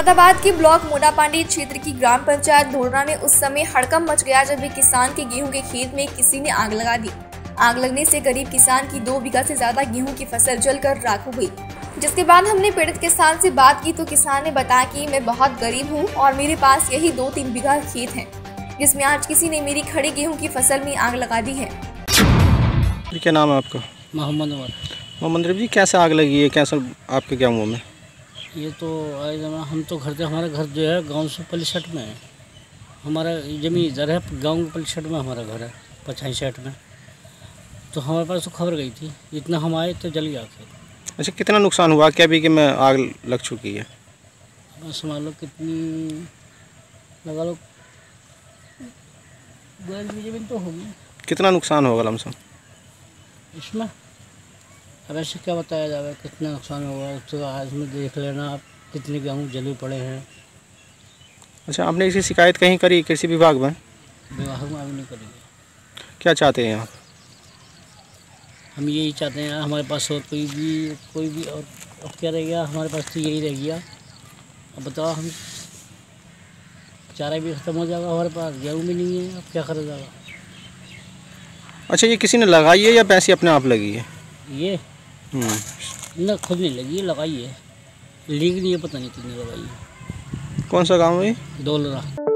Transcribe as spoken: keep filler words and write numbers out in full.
मुरादाबाद के ब्लॉक मोडापांडी क्षेत्र की ग्राम पंचायत धोरना में उस समय हड़कंप मच गया जब एक किसान के गेहूं के खेत में किसी ने आग लगा दी। आग लगने से गरीब किसान की दो बीघा से ज्यादा गेहूं की फसल जलकर राख हो गई। जिसके बाद हमने पीड़ित किसान से बात की तो किसान ने बताया कि मैं बहुत गरीब हूं और मेरे पास यही दो तीन बीघा खेत है, जिसमें आज किसी ने मेरी खड़ी गेहूं की फसल में आग लगा दी है। क्या नाम है आपका? मोहम्मद मोहम्मद जी, कैसे आग लगी है? कैसे आपके गेहूं में? ये तो हम तो घर से, हमारा घर जो है गांव से पलिसठ में है। हमारा जमीन इधर है, गांव के पलिसठ में हमारा घर है, पचाई सेठ में। तो हमारे पास तो खबर गई थी, इतना हम आए तो जल गया खेत। अच्छा, कितना नुकसान हुआ? क्या बीघे में आग लग चुकी है? बस मान लो कितनी लगा लो, गैर की जमीन तो होगी। कितना नुकसान होगा लमसम इसमें? अब ऐसे क्या बताया जाए कितना नुकसान होगा, उसको आज में देख लेना आप कितने गेहूँ जले पड़े हैं। अच्छा, आपने इसकी शिकायत कहीं करी कृषि विभाग में? विभाग में अभी नहीं करेंगे। क्या चाहते हैं आप? हम यही चाहते हैं हमारे पास और कोई भी कोई भी और अब क्या रह गया, हमारे पास तो यही रह गया। अब बताओ, हम चारा भी ख़त्म हो जाएगा, हमारे पास गेहूँ भी नहीं है, अब क्या करा जाएगा। अच्छा, ये किसी ने लगाई है या पैसे अपने आप लगी है? ये ना खुद नहीं लगी, लगाई है, लीक नहीं है, पता नहीं कितनी लगाई है। कौन सा गाँव है? डोलरा।